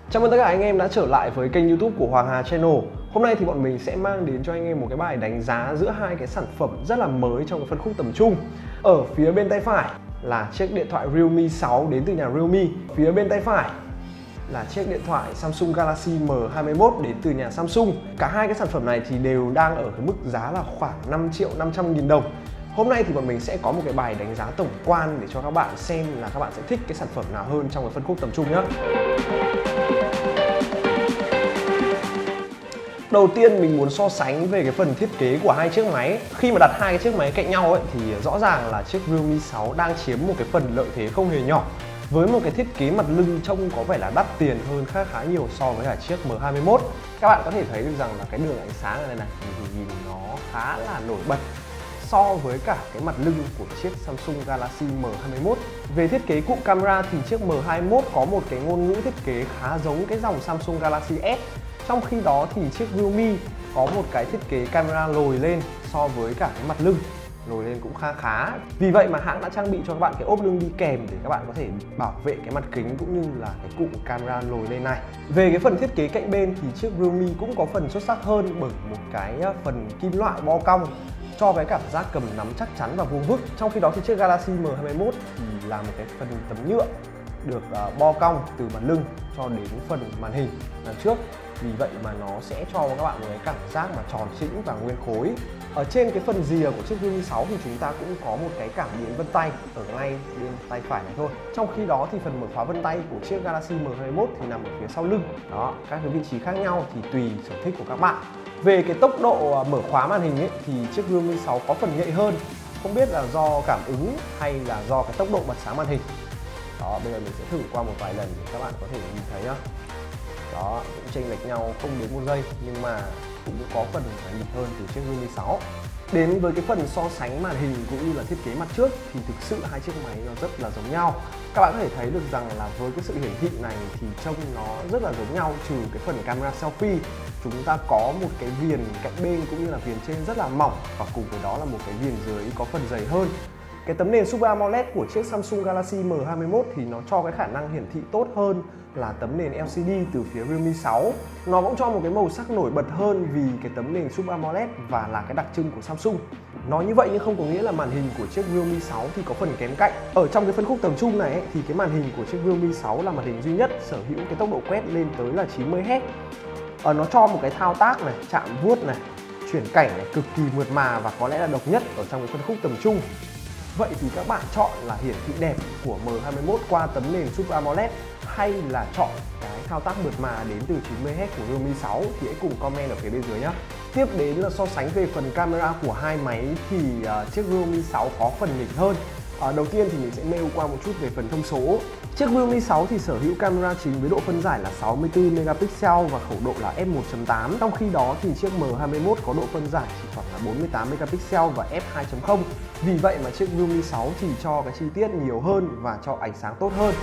Chào mừng tất cả anh em đã trở lại với kênh YouTube của Hoàng Hà Channel. Hôm nay thì bọn mình sẽ mang đến cho anh em một cái bài đánh giá giữa hai cái sản phẩm rất là mới trong cái phân khúc tầm trung. Ở phía bên tay phải là chiếc điện thoại Realme 6 đến từ nhà Realme. Phía bên tay phải là chiếc điện thoại Samsung Galaxy M21 đến từ nhà Samsung. Cả hai cái sản phẩm này thì đều đang ở cái mức giá là khoảng 5.500.000 đồng. Hôm nay thì bọn mình sẽ có một cái bài đánh giá tổng quan để cho các bạn xem là các bạn sẽ thích cái sản phẩm nào hơn trong cái phân khúc tầm trung nhé. Đầu tiên mình muốn so sánh về cái phần thiết kế của hai chiếc máy. Khi mà đặt hai cái chiếc máy cạnh nhau ấy, thì rõ ràng là chiếc Realme 6 đang chiếm một cái phần lợi thế không hề nhỏ, với một cái thiết kế mặt lưng trông có vẻ là đắt tiền hơn khá nhiều so với cả chiếc M21. Các bạn có thể thấy được rằng là cái đường ánh sáng này thì nhìn nó khá là nổi bật so với cả cái mặt lưng của chiếc Samsung Galaxy M21. Về thiết kế cụm camera thì chiếc M21 có một cái ngôn ngữ thiết kế khá giống cái dòng Samsung Galaxy S. Trong khi đó thì chiếc Realme có một cái thiết kế camera lồi lên so với cả cái mặt lưng, lồi lên cũng khá. Vì vậy mà hãng đã trang bị cho các bạn cái ốp lưng đi kèm để các bạn có thể bảo vệ cái mặt kính cũng như là cái cụm camera lồi lên này. Về cái phần thiết kế cạnh bên thì chiếc Realme cũng có phần xuất sắc hơn bởi một cái phần kim loại bo cong cho cái cảm giác cầm nắm chắc chắn và vuông vức. Trong khi đó thì chiếc Galaxy M21 thì là một cái phần tấm nhựa được bo cong từ mặt lưng cho đến phần màn hình đằng trước. Vì vậy mà nó sẽ cho các bạn một cái cảm giác mà tròn trĩnh và nguyên khối. Ở trên cái phần rìa của chiếc Realme 6 thì chúng ta cũng có một cái cảm biến vân tay ở ngay bên tay phải này thôi. Trong khi đó thì phần mở khóa vân tay của chiếc Galaxy M21 thì nằm ở phía sau lưng. Đó, các cái vị trí khác nhau thì tùy sở thích của các bạn. Về cái tốc độ mở khóa màn hình ấy, thì chiếc Realme 6 có phần nhạy hơn. Không biết là do cảm ứng hay là do cái tốc độ bật sáng màn hình. Đó, bây giờ mình sẽ thử qua một vài lần để các bạn có thể nhìn thấy nhá. Đó, cũng chênh lệch nhau không đến 1 giây nhưng mà cũng có phần phải nhịp hơn từ chiếc Realme 6. Đến với cái phần so sánh màn hình cũng như là thiết kế mặt trước thì thực sự hai chiếc máy nó rất là giống nhau. Các bạn có thể thấy được rằng là với cái sự hiển thị này thì trông nó rất là giống nhau, trừ cái phần camera selfie. Chúng ta có một cái viền cạnh bên cũng như là viền trên rất là mỏng và cùng với đó là một cái viền dưới có phần dày hơn. Cái tấm nền Super AMOLED của chiếc Samsung Galaxy M21 thì nó cho cái khả năng hiển thị tốt hơn là tấm nền LCD từ phía Realme 6. Nó cũng cho một cái màu sắc nổi bật hơn vì cái tấm nền Super AMOLED và là cái đặc trưng của Samsung. Nói như vậy nhưng không có nghĩa là màn hình của chiếc Realme 6 thì có phần kém cạnh. Ở trong cái phân khúc tầm trung này ấy, thì cái màn hình của chiếc Realme 6 là màn hình duy nhất sở hữu cái tốc độ quét lên tới là 90 Hz. Nó cho một cái thao tác này, chạm vuốt này, chuyển cảnh này cực kỳ mượt mà và có lẽ là độc nhất ở trong cái phân khúc tầm trung. Vậy thì các bạn chọn là hiển thị đẹp của M21 qua tấm nền Super AMOLED hay là chọn cái thao tác mượt mà đến từ 90 Hz của Realme 6 thì hãy cùng comment ở phía bên dưới nhé. Tiếp đến là so sánh về phần camera của hai máy thì chiếc Realme 6 có phần nhỉnh hơn. Đầu tiên thì mình sẽ nêu qua một chút về phần thông số. Chiếc Realme 6 thì sở hữu camera chính với độ phân giải là 64 megapixel và khẩu độ là f1.8. Trong khi đó thì chiếc M21 có độ phân giải chỉ khoảng là 48 megapixel và f2.0. Vì vậy mà chiếc Realme 6 thì cho cái chi tiết nhiều hơn và cho ánh sáng tốt hơn.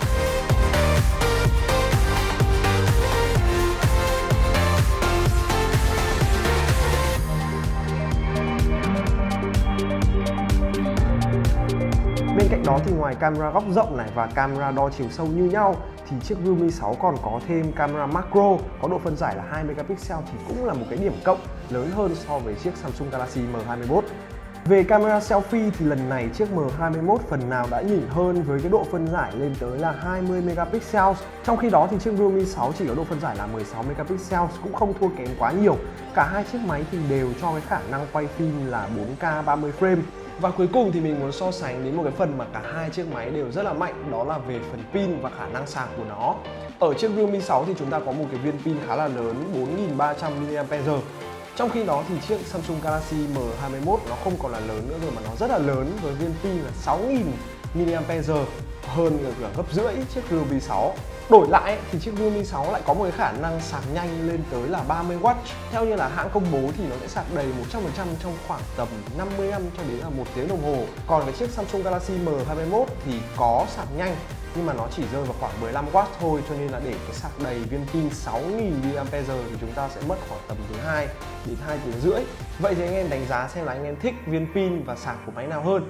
Bên cạnh đó thì ngoài camera góc rộng này và camera đo chiều sâu như nhau thì chiếc Realme 6 còn có thêm camera macro có độ phân giải là 2 megapixel thì cũng là một cái điểm cộng lớn hơn so với chiếc Samsung Galaxy M21. Về camera selfie thì lần này chiếc M21 phần nào đã nhỉnh hơn với cái độ phân giải lên tới là 20 megapixel. Trong khi đó thì chiếc Realme 6 chỉ có độ phân giải là 16 megapixel, cũng không thua kém quá nhiều. Cả hai chiếc máy thì đều cho cái khả năng quay phim là 4K 30 frame. Và cuối cùng thì mình muốn so sánh đến một cái phần mà cả hai chiếc máy đều rất là mạnh, đó là về phần pin và khả năng sạc của nó. Ở chiếc Realme 6 thì chúng ta có một cái viên pin khá là lớn 4300 mAh. Trong khi đó thì chiếc Samsung Galaxy M21 nó không còn là lớn nữa rồi mà nó rất là lớn với viên pin là 6000 mAh, hơn là gấp rưỡi chiếc Realme 6. Đổi lại thì chiếc Realme 6 lại có một cái khả năng sạc nhanh lên tới là 30W. Theo như là hãng công bố thì nó sẽ sạc đầy 100% trong khoảng tầm 55 cho đến là 1 tiếng đồng hồ. Còn cái chiếc Samsung Galaxy M21 thì có sạc nhanh nhưng mà nó chỉ rơi vào khoảng 15W thôi, cho nên là để cái sạc đầy viên pin 6000 mAh thì chúng ta sẽ mất khoảng tầm từ 2 đến 2 tiếng rưỡi. Vậy thì anh em đánh giá xem là anh em thích viên pin và sạc của máy nào hơn.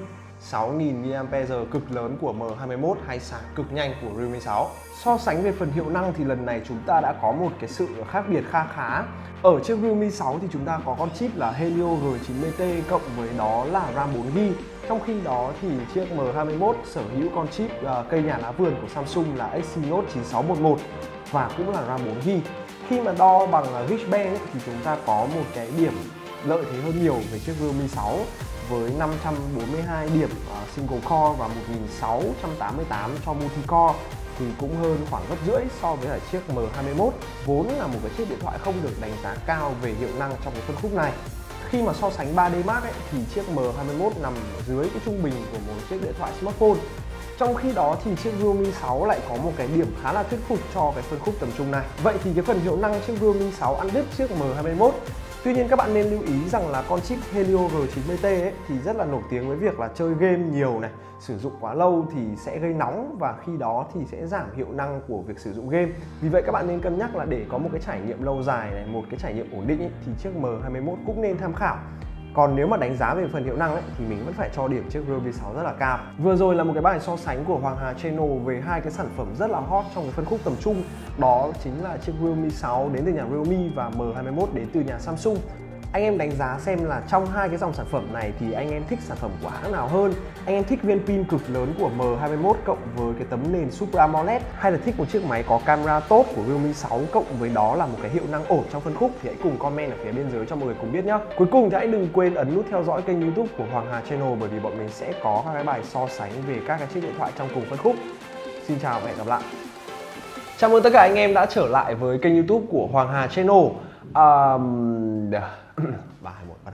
6000 mAh cực lớn của M21 hay sạc cực nhanh của Realme 6. So sánh về phần hiệu năng thì lần này chúng ta đã có một cái sự khác biệt khá. Ở chiếc Realme 6 thì chúng ta có con chip là Helio G90T cộng với đó là RAM 4GB. Trong khi đó thì chiếc M21 sở hữu con chip cây nhà lá vườn của Samsung là Exynos 9611 và cũng là RAM 4GB. Khi mà đo bằng Geekbench thì chúng ta có một cái điểm lợi thế hơn nhiều về chiếc Realme 6 với 542 điểm single core và 1688 cho multi core thì cũng hơn khoảng gấp rưỡi so với chiếc M21 vốn là một cái chiếc điện thoại không được đánh giá cao về hiệu năng trong cái phân khúc này. Khi mà so sánh 3D Mark thì chiếc M21 nằm dưới cái trung bình của một chiếc điện thoại smartphone. Trong khi đó thì chiếc Realme 6 lại có một cái điểm khá là thuyết phục cho cái phân khúc tầm trung này. Vậy thì cái phần hiệu năng chiếc Realme 6 ăn đứt chiếc M21. Tuy nhiên các bạn nên lưu ý rằng là con chip Helio G90T thì rất là nổi tiếng với việc là chơi game nhiều này, sử dụng quá lâu thì sẽ gây nóng và khi đó thì sẽ giảm hiệu năng của việc sử dụng game. Vì vậy các bạn nên cân nhắc là để có một cái trải nghiệm lâu dài này, một cái trải nghiệm ổn định thì chiếc M21 cũng nên tham khảo. Còn nếu mà đánh giá về phần hiệu năng thì mình vẫn phải cho điểm chiếc Realme 6 rất là cao. Vừa rồi là một cái bài so sánh của Hoàng Hà Channel về hai cái sản phẩm rất là hot trong cái phân khúc tầm trung. Đó chính là chiếc Realme 6 đến từ nhà Realme và M21 đến từ nhà Samsung. Anh em đánh giá xem là trong hai cái dòng sản phẩm này thì anh em thích sản phẩm của hãng nào hơn? Anh em thích viên pin cực lớn của M21 cộng với cái tấm nền Super AMOLED hay là thích một chiếc máy có camera tốt của Realme 6 cộng với đó là một cái hiệu năng ổn trong phân khúc? Thì hãy cùng comment ở phía bên dưới cho mọi người cùng biết nhé. Cuối cùng thì hãy đừng quên ấn nút theo dõi kênh YouTube của Hoàng Hà Channel bởi vì bọn mình sẽ có các cái bài so sánh về các cái chiếc điện thoại trong cùng phân khúc. Xin chào và hẹn gặp lại. Chào mừng tất cả anh em đã trở lại với kênh YouTube của Hoàng Hà Channel. 3, 2, 1